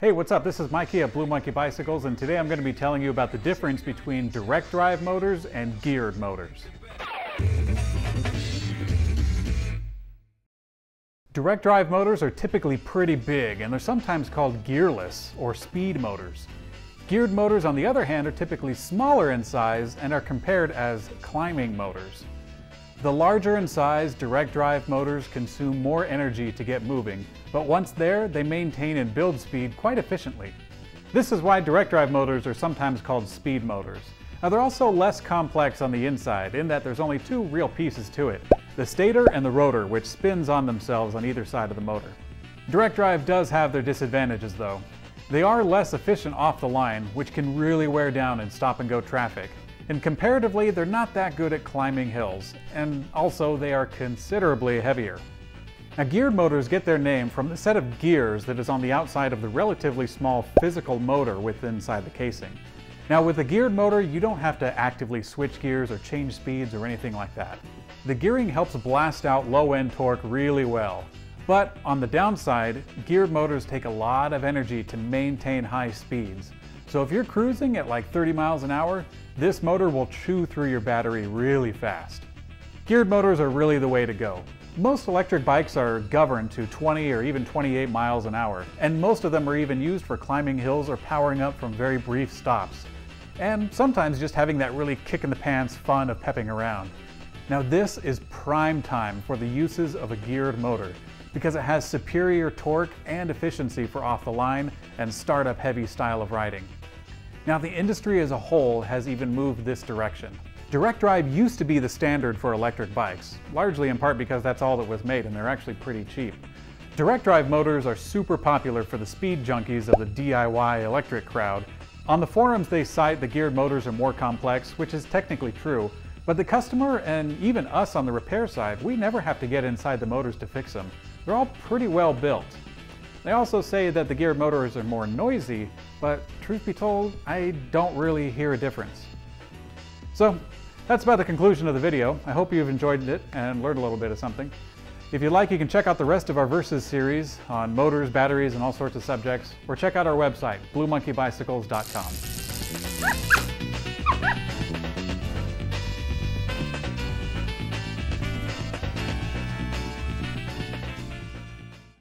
Hey, what's up? This is Mikey at Blue Monkey Bicycles, and today I'm going to be telling you about the difference between direct drive motors and geared motors. Direct drive motors are typically pretty big, and they're sometimes called gearless or speed motors. Geared motors, on the other hand, are typically smaller in size and are compared as climbing motors. The larger in size, direct drive motors consume more energy to get moving, but once there, they maintain and build speed quite efficiently. This is why direct drive motors are sometimes called speed motors. Now, they're also less complex on the inside in that there's only two real pieces to it: the stator and the rotor, which spins on themselves on either side of the motor. Direct drive does have their disadvantages though. They are less efficient off the line, which can really wear down in stop-and-go traffic. And comparatively, they're not that good at climbing hills, and also they are considerably heavier. Now, geared motors get their name from the set of gears that is on the outside of the relatively small physical motor within inside the casing. Now, with a geared motor, you don't have to actively switch gears or change speeds or anything like that. The gearing helps blast out low-end torque really well. But on the downside, geared motors take a lot of energy to maintain high speeds. So if you're cruising at like 30 miles an hour, this motor will chew through your battery really fast. Geared motors are really the way to go. Most electric bikes are governed to 20 or even 28 miles an hour, and most of them are even used for climbing hills or powering up from very brief stops. And sometimes just having that really kick-in-the-pants fun of pepping around. Now, this is prime time for the uses of a geared motor, because it has superior torque and efficiency for off-the-line and startup heavy style of riding. Now, the industry as a whole has even moved this direction. Direct drive used to be the standard for electric bikes, largely in part because that's all that was made and they're actually pretty cheap. Direct drive motors are super popular for the speed junkies of the DIY electric crowd. On the forums they cite the geared motors are more complex, which is technically true, but the customer and even us on the repair side, we never have to get inside the motors to fix them. They're all pretty well built. They also say that the geared motors are more noisy, but truth be told, I don't really hear a difference. So that's about the conclusion of the video. I hope you've enjoyed it and learned a little bit of something. If you'd like, you can check out the rest of our Versus series on motors, batteries, and all sorts of subjects, or check out our website, bluemonkeybicycles.com.